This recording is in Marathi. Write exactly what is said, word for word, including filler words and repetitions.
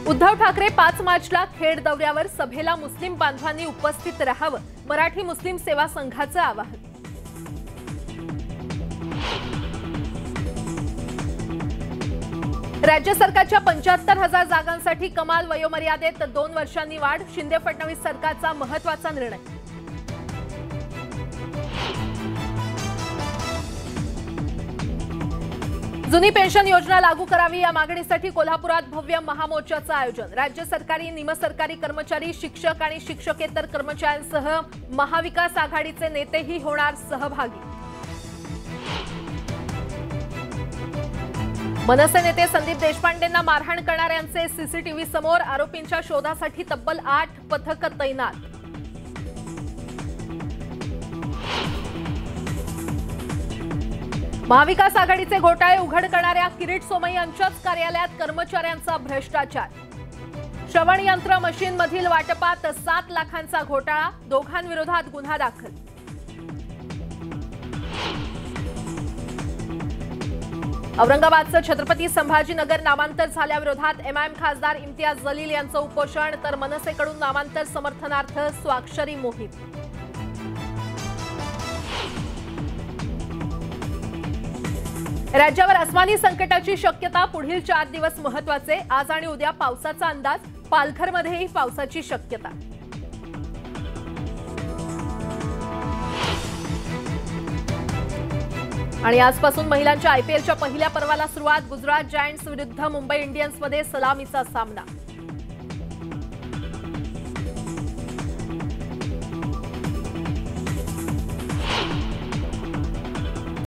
उद्धव ठाकरे पाच मार्चला खेड दौऱ्यावर, सभेला मुस्लिम बांधवांनी उपस्थित राहावं, मराठी मुस्लिम सेवा संघाचं आवाहन। राज्य सरकारच्या पंच्याहत्तर हजार जागांसाठी कमाल वयोमर्यादेत दोन वर्षांनी वाढ, शिंदे फडणवीस सरकारचा महत्त्वाचा निर्णय। जुनी पेन्शन योजना लागू करावी या मागणीसाठी कोल्हापुरात भव्य महामोर्चाचं आयोजन। राज्य सरकारी, निमसरकारी कर्मचारी, शिक्षक आणि शिक्षकेतर कर्मचाऱ्यांसह महाविकास आघाडीचे नेतेही होणार सहभागी। मनसे नेते संदीप देशपांडेंना मारहाण करणाऱ्यांचे सीसीटीव्ही समोर, आरोपींच्या शोधासाठी तब्बल आठ पथक तैनात। महाविकास आघाडीचे घोटाळे उघड करणाऱ्या किरीट सोमय्या यांच्याच कार्यालयात कर्मचाऱ्यांचा भ्रष्टाचार। श्रवण यंत्र मशीन मधील वाटपात सात लाखांचा घोटाळा, दोघांविरोधात गुन्हा दाखल। औरंगाबादचं छत्रपती संभाजीनगर नामांतर झाल्याविरोधात एमआयएम खासदार इम्तियाज जलील यांचं उपोषण, तर मनसेकडून नामांतर समर्थनार्थ स्वाक्षरी मोहीम। राज्यावर अस्मानी संकटाची शक्यता, पुढील चार दिवस महत्त्वाचे। आज आणि उद्या पावसाचा अंदाज, पालघरमध्येही पावसाची शक्यता। आणि आजपासून महिलांच्या आयपीएलच्या पहिल्या पर्वाला सुरुवात, गुजरात जायंट्स विरुद्ध मुंबई इंडियन्समध्ये सलामीचा सामना।